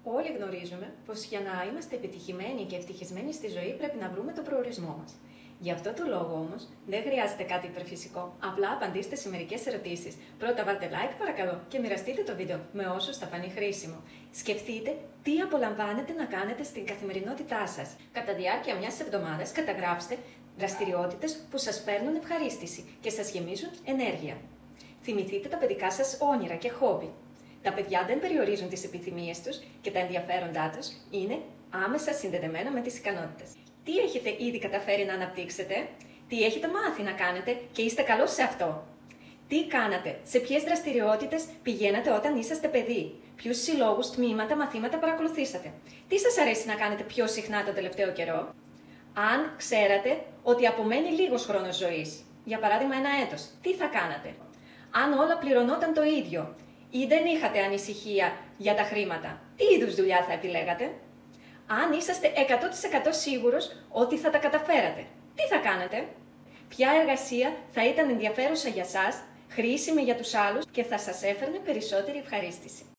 Όλοι γνωρίζουμε πως για να είμαστε επιτυχημένοι και ευτυχισμένοι στη ζωή πρέπει να βρούμε το προορισμό μας. Γι' αυτό το λόγο όμως δεν χρειάζεται κάτι υπερφυσικό. Απλά απαντήστε σε μερικές ερωτήσεις. Πρώτα βάλτε like παρακαλώ και μοιραστείτε το βίντεο με όσους θα φανεί χρήσιμο. Σκεφτείτε τι απολαμβάνετε να κάνετε στην καθημερινότητά σας. Κατά διάρκεια μιας εβδομάδας καταγράψτε δραστηριότητες που σας φέρνουν ευχαρίστηση και σας γεμίζουν ενέργεια. Θυμηθείτε τα παιδικά σας όνειρα και χόμπι. Τα παιδιά δεν περιορίζουν τις επιθυμίες τους και τα ενδιαφέροντά τους είναι άμεσα συνδεδεμένα με τις ικανότητες. Τι έχετε ήδη καταφέρει να αναπτύξετε, τι έχετε μάθει να κάνετε και είστε καλός σε αυτό. Τι κάνατε, σε ποιες δραστηριότητες πηγαίνατε όταν είσαστε παιδί, ποιους συλλόγους, τμήματα, μαθήματα παρακολουθήσατε. Τι σας αρέσει να κάνετε πιο συχνά τον τελευταίο καιρό. Αν ξέρατε ότι απομένει λίγος χρόνος ζωής, για παράδειγμα ένα έτος, τι θα κάνατε. Αν όλα πληρωνόταν το ίδιο ή δεν είχατε ανησυχία για τα χρήματα, τι είδους δουλειά θα επιλέγατε. Αν είσαστε 100% σίγουρος ότι θα τα καταφέρατε, τι θα κάνετε. Ποια εργασία θα ήταν ενδιαφέρουσα για σας, χρήσιμη για τους άλλους και θα σας έφερνε περισσότερη ευχαρίστηση.